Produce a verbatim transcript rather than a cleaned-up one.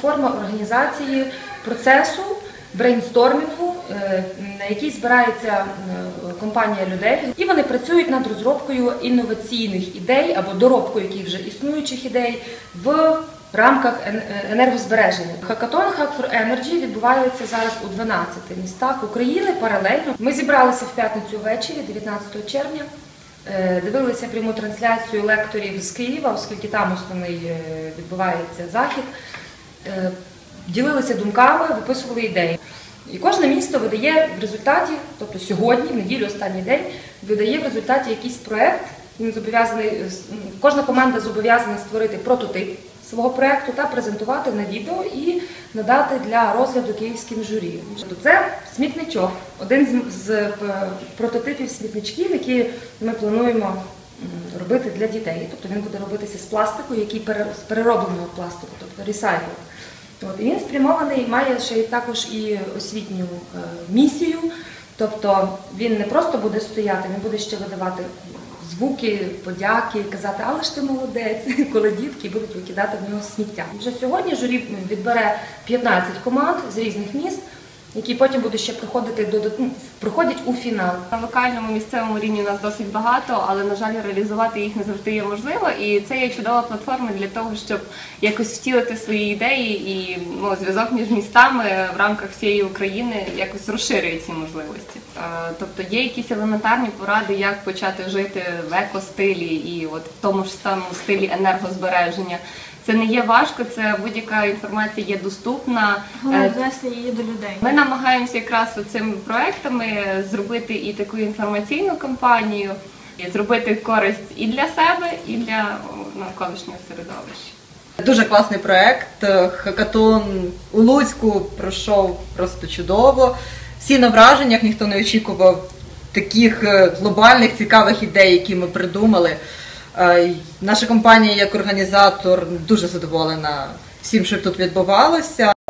форма організації процесу, брейнстормінгу, на якій збирається компанія людей, і вони працюють над розробкою інноваційних ідей або доробкою яких вже існуючих ідей в рамках енергозбереження. Хакатон Hack for Energy відбувається зараз у дванадцяти містах України паралельно. Ми зібралися в п'ятницю ввечері, дев'ятнадцятого червня, дивилися пряму трансляцію лекторів з Києва, оскільки там основний відбувається захід, ділилися думками, виписували ідеї. І кожне місто видає в результаті, тобто сьогодні, в неділю, останній день, видає в результаті якийсь проєкт. Він зобов'язаний, кожна команда зобов'язана створити прототип свого проєкту та презентувати на відео і надати для розгляду київським журі. Це смітничок, один з прототипів смітничків, які ми плануємо робити для дітей. Тобто він буде робитися з пластику, який з переробленого пластику, тобто ресайкл. От, і він спрямований, має ще й також і освітню е, місію, тобто він не просто буде стояти, він буде ще видавати звуки, подяки, казати, але ж ти молодець, коли дітки будуть викидати в нього сміття. Вже сьогодні журі відбере п'ятнадцять команд з різних міст, які потім будуть ще проходити до, ну, проходять у фінал. На локальному, місцевому рівні у нас досить багато, але, на жаль, реалізувати їх не завжди є можливо. І це є чудова платформа для того, щоб якось втілити свої ідеї і ну, зв'язок між містами в рамках всієї України якось розширює ці можливості. Тобто є якісь елементарні поради, як почати жити в екостилі і от в тому ж самому стилі енергозбереження. Це не є важко, це будь-яка інформація є доступна. Головне донести її до людей. Ми намагаємося якраз цими проектами зробити і таку інформаційну кампанію, і зробити користь і для себе, і для навколишнього середовища. Дуже класний проект. Хакатон у Луцьку пройшов просто чудово. Всі на враженнях, ніхто не очікував таких глобальних, цікавих ідей, які ми придумали. Наша компанія як організатор дуже задоволена всім, що тут відбувалося.